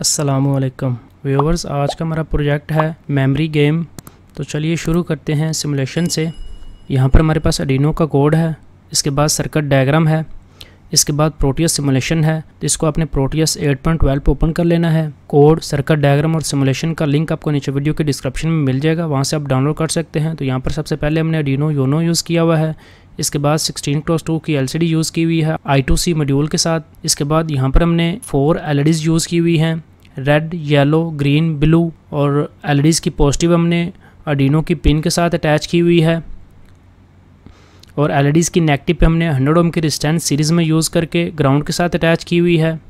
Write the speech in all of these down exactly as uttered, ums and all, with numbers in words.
अस्सलामुअलैकुम व्यूअर्स, आज का हमारा प्रोजेक्ट है मेमोरी गेम। तो चलिए शुरू करते हैं सिमुलेशन से। यहाँ पर हमारे पास आर्डिनो का कोड है, इसके बाद सर्किट डायग्राम है, इसके बाद प्रोटियस सिमुलेशन है। तो इसको आपने प्रोटियस एट पॉइंट ट्वेल्व पे ओपन कर लेना है। कोड, सर्किट डायग्राम और सिमुलेशन का लिंक आपको नीचे वीडियो के डिस्क्रिप्शन में मिल जाएगा, वहाँ से आप डाउनलोड कर सकते हैं। तो यहाँ पर सबसे पहले हमने आर्डिनो यूनो यूज़ किया हुआ है। इसके बाद सिक्सटीन क्रॉस टू की एलसीडी यूज़ की हुई है आई टू सी मॉड्यूल के साथ। इसके बाद यहाँ पर हमने फोर एलईडीज़ यूज़ की हुई हैं, रेड, येलो, ग्रीन, ब्लू। और एलईडीज़ की पॉजिटिव हमने आर्डिनो की पिन के साथ अटैच की हुई है, और एलईडीज़ की नेगेटिव पे हमने हंड्रेड ओम की रेजिस्टेंस सीरीज़ में यूज़ करके ग्राउंड के साथ अटैच की हुई है।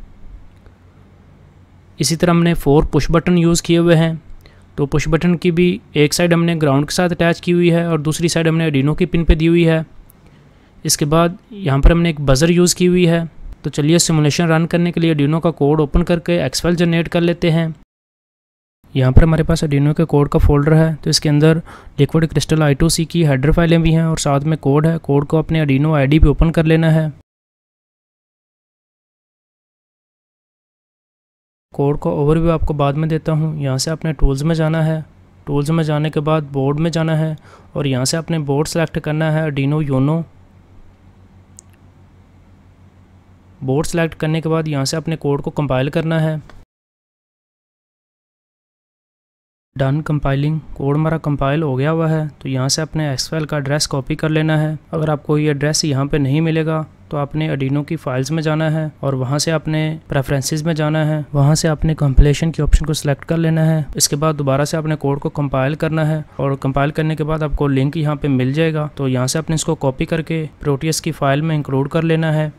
इसी तरह हमने फोर पुश बटन यूज़ किए हुए हैं। तो पुश बटन की भी एक साइड हमने ग्राउंड के साथ अटैच की हुई है और दूसरी साइड हमने आर्डिनो की पिन पे दी हुई है। इसके बाद यहाँ पर हमने एक बज़र यूज़ की हुई है। तो चलिए सिमुलेशन रन करने के लिए आर्डिनो का कोड ओपन करके एक्सफाइल जनरेट कर लेते हैं। यहाँ पर हमारे पास आर्डिनो के कोड का फोल्डर है, तो इसके अंदर liquid crystal I two C की हेडर फाइलें भी हैं और साथ में कोड है। कोड को अपने आर्डिनो आईडी पे ओपन कर लेना है। कोड का ओवरव्यू आपको बाद में देता हूँ। यहाँ से आपने टूल्स में जाना है, टूल्स में जाने के बाद बोर्ड में जाना है और यहाँ से आपने बोर्ड सेलेक्ट करना है आर्डिनो यूनो। बोर्ड सेलेक्ट करने के बाद यहाँ से अपने कोड को कंपाइल करना है। डन कंपाइलिंग, कोड हमारा कंपाइल हो गया हुआ है। तो यहाँ से अपने एक्सफाइल का एड्रेस कॉपी कर लेना है। अगर आपको ये एड्रेस यहाँ पे नहीं मिलेगा तो आपने आर्डिनो की फाइल्स में जाना है और वहाँ से आपने प्रेफरेंसेस में जाना है। वहाँ से आपने कंपाइलेशन के ऑप्शन को सिलेक्ट कर लेना है। इसके बाद दोबारा से अपने कोड को कंपाइल करना है और कंपाइल करने के बाद आपको लिंक यहाँ पे मिल जाएगा। तो यहाँ से आपने इसको कॉपी करके प्रोटियस की फाइल में इंक्लूड कर लेना है।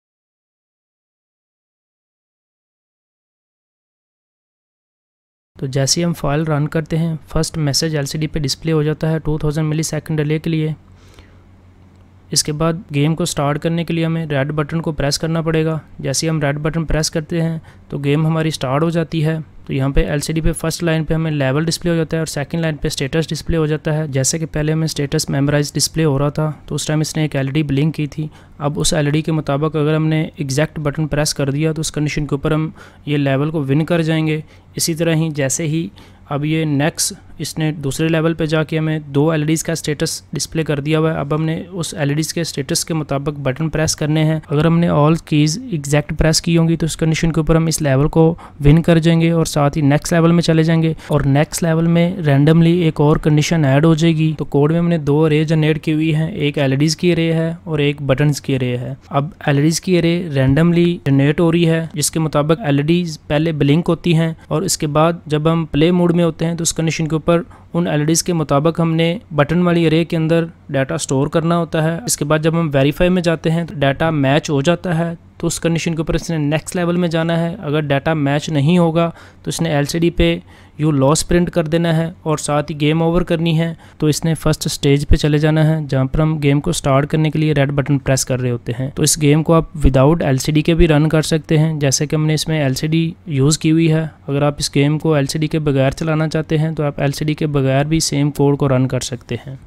तो जैसे ही हम फाइल रन करते हैं, फर्स्ट मैसेज एलसीडी पे डिस्प्ले हो जाता है two thousand millisecond delay के लिए। इसके बाद गेम को स्टार्ट करने के लिए हमें रेड बटन को प्रेस करना पड़ेगा। जैसे ही हम रेड बटन प्रेस करते हैं तो गेम हमारी स्टार्ट हो जाती है। तो यहाँ पे एलसीडी पे फर्स्ट लाइन पे हमें लेवल डिस्प्ले हो जाता है और सेकंड लाइन पे स्टेटस डिस्प्ले हो जाता है। जैसे कि पहले हमें स्टेटस मेमोराइज डिस्प्ले हो रहा था तो उस टाइम इसने एक एलईडी ब्लिंक की थी। अब उस एलईडी के मुताबिक अगर हमने एग्जैक्ट बटन प्रेस कर दिया तो उस कंडीशन के ऊपर हम ये लेवल को विन कर जाएंगे। इसी तरह ही जैसे ही अब ये नेक्स्ट इसने दूसरे लेवल पे जाके हमें दो एलईडीज़ का स्टेटस डिस्प्ले कर दिया हुआ है। अब हमने उस एलईडीज़ के स्टेटस के मुताबिक बटन प्रेस करने हैं। अगर हमने ऑल कीज़ एग्जैक्ट प्रेस की होंगी तो उस कंडीशन के ऊपर हम इस लेवल को विन कर जाएंगे और साथ ही नेक्स्ट लेवल में चले जाएंगे। और नेक्स्ट लेवल में रैंडमली एक और कंडीशन ऐड हो जाएगी। तो कोड में हमने दो अरे जनरेट की हुई है, एक एलईडीज़ की अरे है और एक बटन्स की अरे है। अब एलईडीज़ की अरे रैंडमली जनरेट हो रही है, जिसके मुताबिक एलईडीज़ पहले ब्लिंक होती हैं और इसके बाद जब हम प्ले मोड में होते हैं तो उस कंडीशन के ऊपर उन एलईडीज़ के मुताबिक हमने बटन वाली अरे के अंदर डाटा स्टोर करना होता है। इसके बाद जब हम वेरीफाई में जाते हैं तो डाटा मैच हो जाता है। तो उस कंडीशन के ऊपर इसने नेक्स्ट लेवल में जाना है। अगर डाटा मैच नहीं होगा तो इसने एलसीडी पे यू लॉस प्रिंट कर देना है और साथ ही गेम ओवर करनी है। तो इसने फर्स्ट स्टेज पे चले जाना है जहाँ पर हम गेम को स्टार्ट करने के लिए रेड बटन प्रेस कर रहे होते हैं। तो इस गेम को आप विदाउट एलसीडी के भी रन कर सकते हैं, जैसे कि हमने इसमें एलसीडी यूज़ की हुई है। अगर आप इस गेम को एलसीडी के बगैर चलाना चाहते हैं तो आप एलसीडी के बगैर भी सेम कोड को रन कर सकते हैं।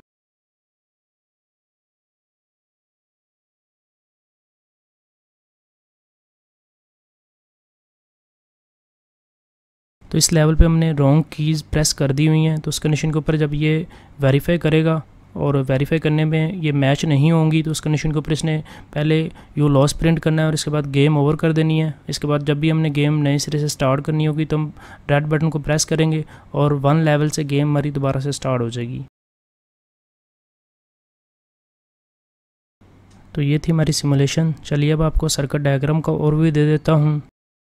तो इस लेवल पे हमने रॉन्ग कीज़ प्रेस कर दी हुई हैं। तो उस कंडीशन के ऊपर जब ये वेरीफाई करेगा और वेरीफाई करने में ये मैच नहीं होंगी तो उस कंडीशन के ऊपर इसने पहले यू लॉस प्रिंट करना है और इसके बाद गेम ओवर कर देनी है। इसके बाद जब भी हमने गेम नए सिरे से स्टार्ट करनी होगी तो हम रेड बटन को प्रेस करेंगे और वन लेवल से गेम हमारी दोबारा से स्टार्ट हो जाएगी। तो ये थी हमारी सिमुलेशन। चलिए अब आपको सर्किट डायग्राम का ओवरव्यू दे देता हूँ।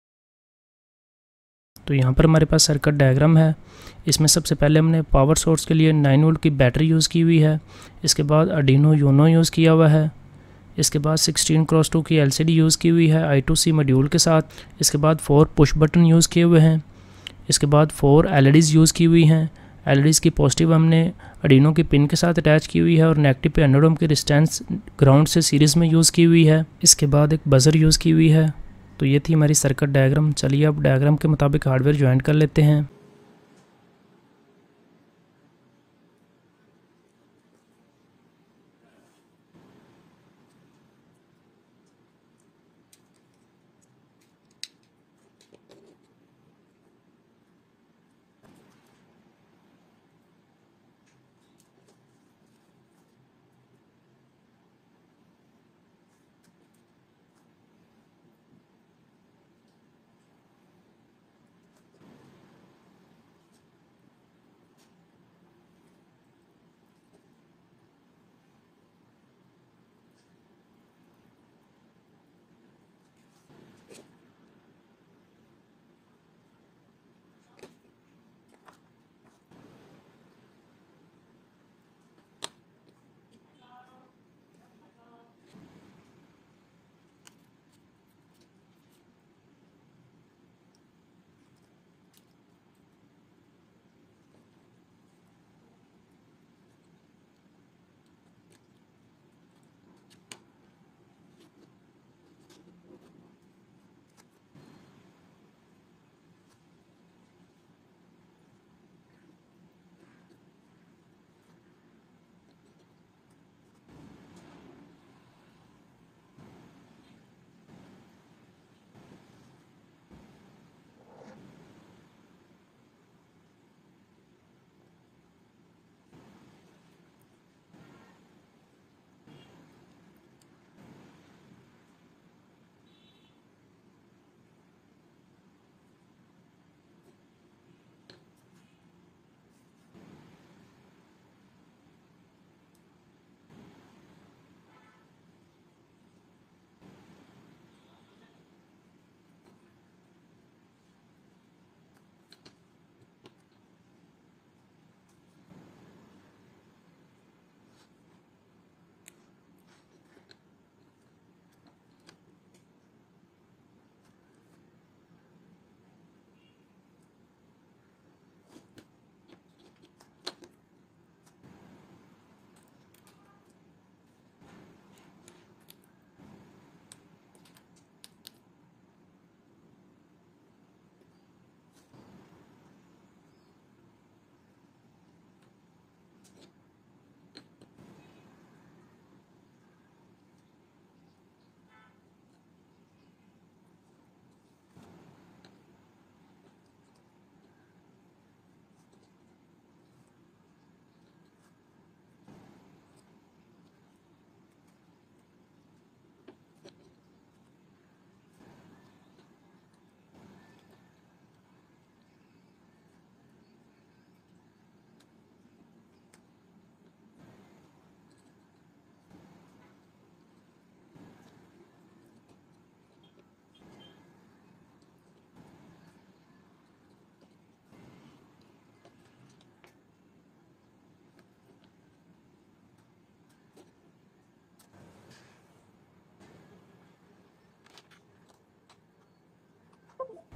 तो यहाँ पर हमारे पास सर्किट डायग्राम है। इसमें सबसे पहले हमने पावर सोर्स के लिए नाइन वोल्ट की बैटरी यूज़ की हुई है। इसके बाद आर्डिनो यूनो यूज़ किया हुआ है। इसके बाद सिक्सटीन क्रॉस टू की एलसीडी यूज़ की हुई है आई टू सी मॉड्यूल के साथ। इसके बाद फोर पुश बटन यूज़ किए हुए हैं। इसके बाद फोर एलईडीज़ यूज़ की हुई हैं। एलईडीज़ की पॉजिटिव हमने आर्डिनो की पिन के साथ अटैच की हुई है और नेगेटिव पे हंड्रेड ओम की रेजिस्टेंस ग्राउंड से सीरीज़ में यूज़ की हुई है। इसके बाद एक बज़र यूज़ की हुई है। तो ये थी हमारी सर्किट डायग्राम। चलिए अब डायग्राम के मुताबिक हार्डवेयर ज्वाइन कर लेते हैं।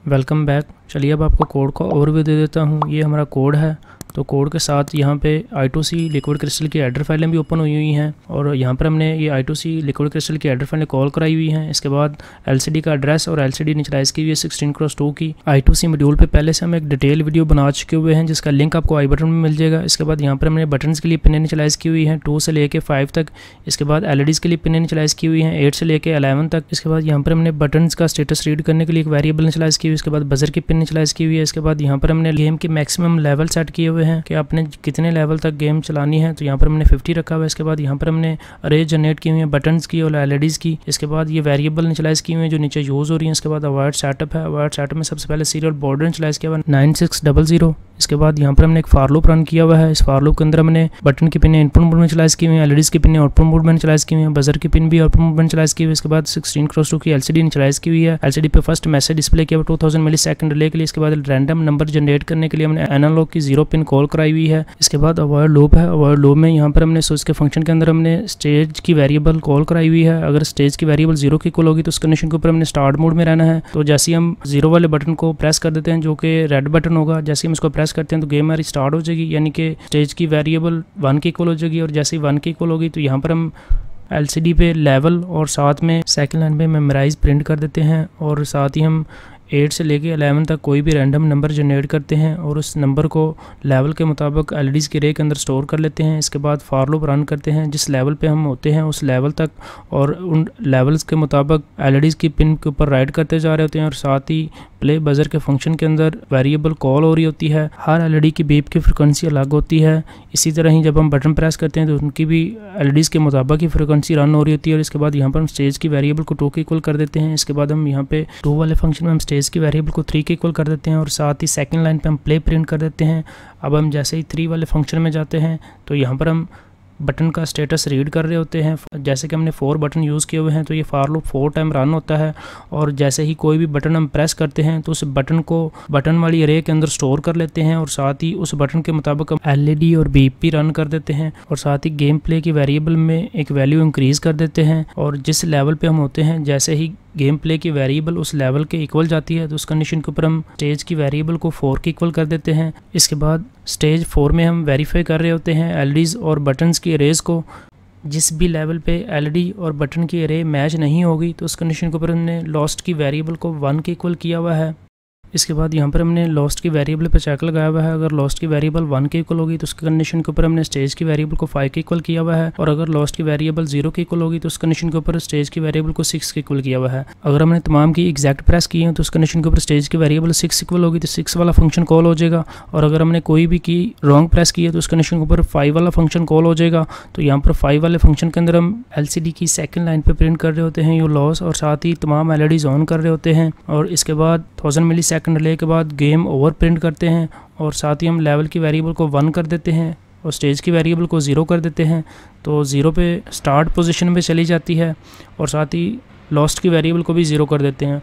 Welcome back. चलिए अब आपको कोड का ओवरव्यू दे देता हूँ। ये हमारा कोड है। तो कोड के साथ यहाँ पे I two C liquid crystal की एडर फाइलें भी ओपन हुई हुई हैं और यहाँ पर हमने ये I two C liquid crystal की एडर फाइलें कॉल कराई हुई हैं। इसके बाद एलसीडी का एड्रेस और एलसीडी इनिशियलाइज की हुई है सिक्सटीन क्रॉस टू की। आई टू सी मॉड्यूल पे पहले से हम एक डिटेल वीडियो बना चुके हुए हैं जिसका लिंक आपको आई बटन में मिल जाएगा। इसके बाद यहाँ पर हमने बटन्स के लिए पिन इनिशियलाइज की हुई है टू से लेके फाइव तक। इसके बाद एलईडीज़ के लिए पिन इनिशियलाइज की हुई है एट से लेके अलेवन तक। इसके बाद यहाँ पर हमने बटन्स का स्टेटस रीड करने के लिए एक वेरिएबल इनिशियलाइज की हुई है। इसके बाद बजर की पिन इनिशियलाइज की हुई है। इसके बाद यहाँ पर हमने गेम के मैक्सिमम लेवल सेट किए हुए हैं कि आपने कितने लेवल तक गेम चलानी है। तो यहाँ पर हमने फिफ्टी रखा हुआ है। इसके बाद यहाँ पर हमने अरे जनरेट की हुई है बटन्स की और एलईडीज़ की। इसके बाद ये वेरिएबल इनिशियलाइज की हुई है जो नीचे यूज़ हो रही है। इसके बाद अवॉइड सेटअप है। अवॉइड सेटअप में सबसे पहले सीरियल बॉर्डर इनिशियलाइज किया हुआ है नाइन सिक्स डबल जीरो। इसके बाद यहाँ पर हमने एक फार लूप रन किया हुआ है। इस फार लूप के अंदर हमने बटन की पिन इनपुट मोड में इनिशियलाइज की हुई है, एलईडीज़ की पिन आउटपुट मोड में इनिशियलाइज की हुई है, बजर की पिन भी आउटपुट मोड में इनिशियलाइज की हुई है। इसके बाद सिक्सटीन क्रॉस टू की एलसीडी इनिशियलाइज की हुई है। एलसीडी पे फर्स्ट मैसेज डिस्प्ले किया हुआ two thousand millisecond delay के लिए। इसके बाद रैंडम नंबर जनरेट करने के लिए हमने एनालॉग की जीरो पिन कॉल कराई हुई है। इसके बाद अवॉइड लूप है। अवॉइड लूप में यहाँ पर हमने स्विच के फंक्शन के अंदर हमने स्टेज की वेरिएबल कॉल कराई हुई है। अगर स्टेज की वेरिएबल जीरो की इक्वल होगी तो उस कंडीशन के ऊपर हमने स्टार्ट मोड में रहना है। तो जैसे हम जीरो वाले बटन को प्रेस कर देते हैं जो कि रेड बटन होगा, जैसे हम इसको प्रेस करते हैं तो गेम हमारी स्टार्ट हो जाएगी, यानी कि स्टेज की वेरिएबल वन की इक्वल हो जाएगी। और जैसे ही वन की इक्वल होगी तो यहाँ पर हम एलसीडी पे लेवल और साथ में सेकंड लाइन पे मेमोराइज प्रिंट कर देते हैं और साथ ही हम एट से लेके अलेवन तक कोई भी रैंडम नंबर जनरेट करते हैं और उस नंबर को लेवल के मुताबिक एलईडीज़ के रे के अंदर स्टोर कर लेते हैं। इसके बाद फार लूप रन करते हैं जिस लेवल पे हम होते हैं उस लेवल तक और उन लेवल्स के मुताबिक एलईडीज़ की पिन के ऊपर राइट करते जा रहे होते हैं। और साथ ही प्ले बजर के फंक्शन के अंदर वेरिएबल कॉल हो रही होती है। हर एलईडी की बीप की फ्रिक्वेंसी अलग होती है। इसी तरह ही जब हम बटन प्रेस करते हैं तो उनकी भी एलईडीज़ के मुताबिक ही फ्रिक्वेंसी रन हो रही होती है। और इसके बाद यहाँ पर हम स्टेज की वेरिएबल को टू के इक्वल कर देते हैं। इसके बाद हम यहाँ पे टू वाले फंक्शन में हम स्टेज की वेरिएबल को थ्री के इक्वल कर देते हैं और साथ ही सेकंड लाइन पे हम प्ले प्रिंट कर देते हैं। अब हम जैसे ही थ्री वाले फंक्शन में जाते हैं तो यहाँ पर हम बटन का स्टेटस रीड कर रहे होते हैं। जैसे कि हमने फोर बटन यूज़ किए हुए हैं तो ये for loop four time run होता है और जैसे ही कोई भी बटन हम प्रेस करते हैं तो उस बटन को बटन वाली अरे के अंदर स्टोर कर लेते हैं और साथ ही उस बटन के मुताबिक हम एलईडी और बीप भी रन कर देते हैं। और साथ ही गेम प्ले की वेरिएबल में एक वैल्यू इंक्रीज़ कर देते हैं और जिस लेवल पे हम होते हैं जैसे ही गेम प्ले की वेरिएबल उस लेवल के इक्वल जाती है तो उस कंडीशन के ऊपर हम स्टेज की वेरिएबल को फोर के इक्वल कर देते हैं। इसके बाद स्टेज फोर में हम वेरीफाई कर रहे होते हैं एलईडीज़ और बटन्स की अरेज को। जिस भी लेवल पे एलईडी और बटन की अरे मैच नहीं होगी तो उस कंडीशन के ऊपर हमने लॉस्ट की वेरिएबल को वन के इक्वल किया हुआ है। इसके बाद यहाँ पर हमने लॉस्ट की वेरिएबल पे चेक लगाया हुआ है। अगर लॉस्ट की वेरिएबल वन के इक्वल होगी तो उस कंडीशन के ऊपर हमने स्टेज की वेरिएबल को फाइव के इक्वल किया हुआ है। और अगर लॉस्ट की वेरिएबल जीरो के इक्वल होगी तो उस कंडीशन के ऊपर स्टेज की वेरिएबल को सिक्स के इक्वल किया हुआ है। अगर हमने तमाम की एग्जैक्ट प्रेस की है तो उस कंडीशन के ऊपर स्टेज की वेरिएबल सिक्स इक्वल होगी तो सिक्स वाला फंक्शन कॉल हो जाएगा। और अगर हमने कोई भी की रॉन्ग प्रेस की है तो उस कंडीशन के ऊपर फाइव वाला फंक्शन कॉल हो जाएगा। तो यहाँ पर फाइव वाले फंक्शन के अंदर हम एलसीडी की सेकंड लाइन पे प्रिंट कर रहे होते हैं यू लॉस और साथ ही तमाम एलईडीज ऑन कर रहे होते हैं। और इसके बाद थाउजेंड मिली सेकंड डिले के बाद गेम ओवर प्रिंट करते हैं और साथ ही हम लेवल की वेरिएबल को वन कर देते हैं और स्टेज की वेरिएबल को ज़ीरो कर देते हैं। तो ज़ीरो पे स्टार्ट पोजीशन में चली जाती है और साथ ही लॉस्ट की वेरिएबल को भी ज़ीरो कर देते हैं।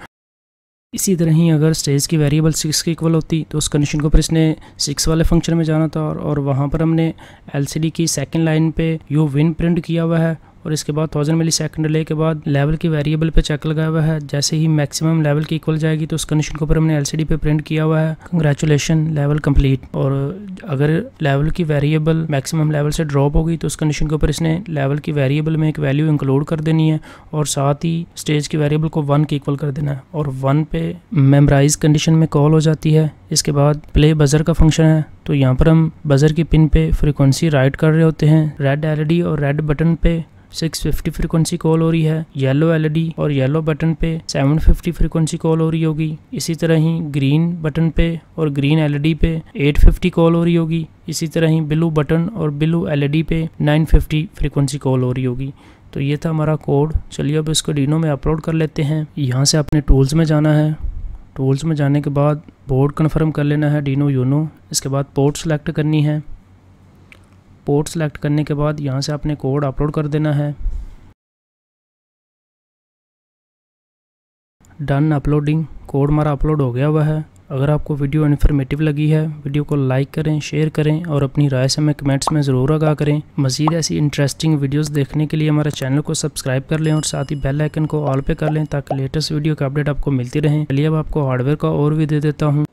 इसी तरह ही अगर स्टेज की वेरिएबल सिक्स के इक्वल होती तो उस कंडीशन के ऊपर इसने सिक्स वाले फंक्शन में जाना था और, और वहाँ पर हमने एलसीडी की सेकंड लाइन पे यू विन प्रिंट किया हुआ है। और इसके बाद थाउजेंड मिली सेकंड डिले के बाद लेवल की वेरिएबल पे चेक लगाया हुआ है। जैसे ही मैक्सिमम लेवल की इक्वल जाएगी तो उस कंडीशन के ऊपर हमने एलसीडी पे प्रिंट किया हुआ है कंग्रेचुलेशन लेवल कंप्लीट। और अगर लेवल की वेरिएबल मैक्सिमम लेवल से ड्रॉप होगी तो उस कंडीशन के ऊपर इसने लेवल की वेरिएबल में एक वैल्यू इंक्लूड कर देनी है और साथ ही स्टेज की वेरिएबल को वन के इक्वल कर देना है और वन पे मेमोराइज कंडीशन में कॉल हो जाती है। इसके बाद प्ले बजर का फंक्शन है तो यहाँ पर हम बजर की पिन पे फ्रिक्वेंसी राइट कर रहे होते हैं। रेड एलईडी और रेड बटन पे सिक्स फिफ्टी फ्रीक्वेंसी कॉल हो रही है। येलो एलईडी और येलो बटन पे सेवन फिफ्टी फ्रीक्वेंसी कॉल हो रही होगी। इसी तरह ही ग्रीन बटन पे और ग्रीन एलईडी पे एट फिफ्टी कॉल हो रही होगी। इसी तरह ही ब्लू बटन और ब्लू एलईडी पे नाइन फिफ्टी फ्रीक्वेंसी कॉल हो रही होगी। तो ये था हमारा कोड। चलिए अब इसको डीनो में अपलोड कर लेते हैं। यहाँ से अपने टूल्स में जाना है। टूल्स में जाने के बाद बोर्ड कन्फर्म कर लेना है डीनो यूनो। इसके बाद पोर्ट सेलेक्ट करनी है। पोर्ट सेलेक्ट करने के बाद यहाँ से आपने कोड अपलोड कर देना है। Done uploading. कोड हमारा अपलोड हो गया हुआ है। अगर आपको वीडियो इन्फॉर्मेटिव लगी है, वीडियो को लाइक करें, शेयर करें और अपनी राय से हमें कमेंट्स में ज़रूर आगाह करें। मज़ीद ऐसी इंटरेस्टिंग वीडियोस देखने के लिए हमारे चैनल को सब्सक्राइब कर लें और साथ ही बेल आइकन को ऑल पे कर लें ताकि लेटेस्ट वीडियो का अपडेट आपको मिलती रहें। चलिए अब आपको हार्डवेयर का ओवरव्यू दे देता हूँ।